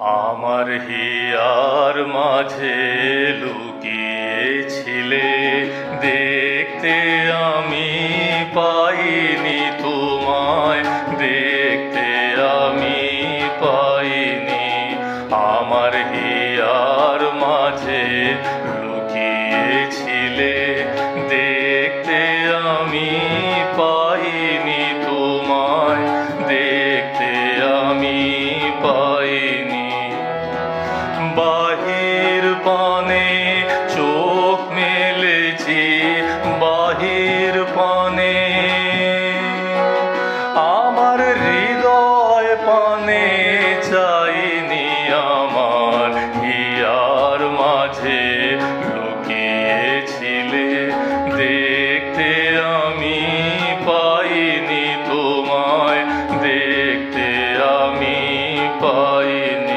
আমার হিয়ার মাঝে লুকিয়েছিলে, দেখতে আমি পাইনি তোমায়, দেখতে আমি পাইনি। আমার হিয়ার মাঝে লুকিয়েছিলে, দেখতে আমি পাইনি তোমায়, দেখতে আমি পাইনি। বাহির পানে চোখ মেলেছি, বাহির পানে আমার হৃদয় পানে চাইনি। আমার হিয়ার মাঝে লুকিয়েছিলে, দেখতে আমি পাইনি তোমায়, দেখতে আমি পাইনি।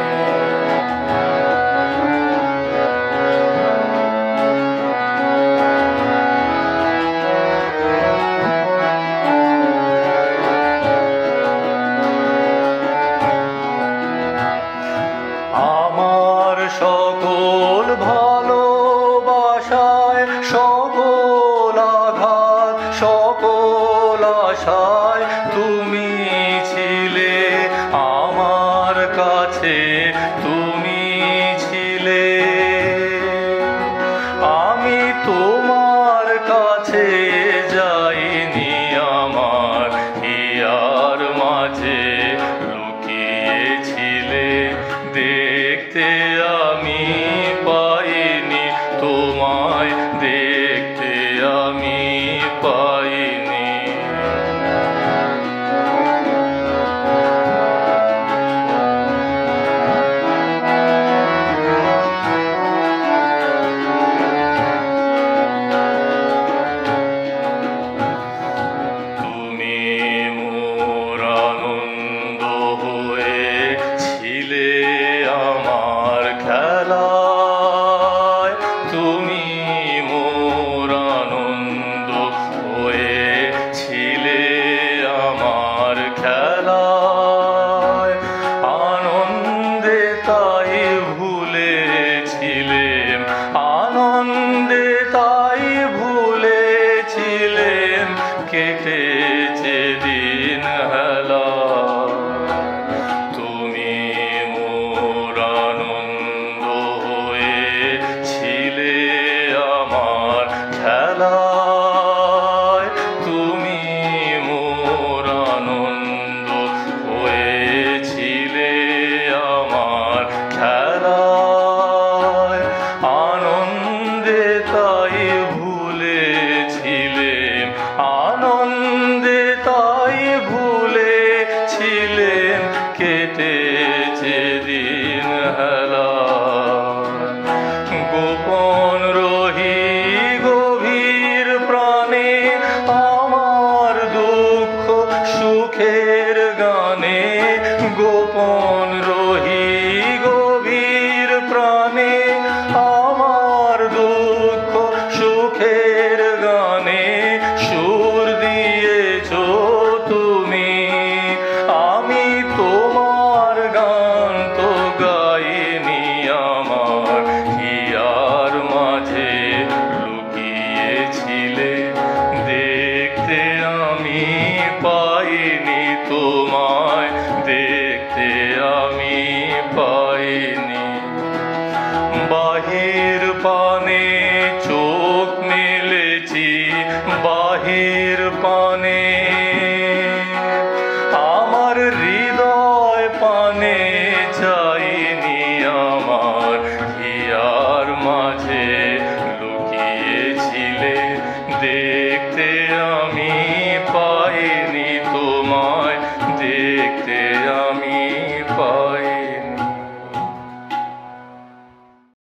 আমার সকল ভালোবাসায়, সকল আঘাত, সকল আশায় তুমি ছিলে আমার কাছে, তুমি ছিলে। আমি তোমার কাছে যাইনি, আমার হিয়ার মাঝে লুকিয়েছিলে, দেখতে আমি পাইনি তোমায়, দেখতে আমি পাইনি। তুমি মোর আনন্দ হয়েছিলে আমার খেলায়, তুমি মোর আনন্দ হয়েছিলে আমার খেলায়। আনন্দে তাই ভুলেছিলেম, আনন্দে তাই ভুলেছিলেম, কেটেছে দিন হেলা। তুমি মোর আনন্দ হয়েছিলে আমার খেলায়, তুমি মোর আনন্দ হয়েছিলে আমার খেলায়। আনন্দে তাই ভুলেছিলেম, আনন্দে তাই ভুলেছিলেম, কেটেছে দিন হেলা। গোপন রহি গভীর প্রাণে আমার দুঃখ সুখের গানে, গোপন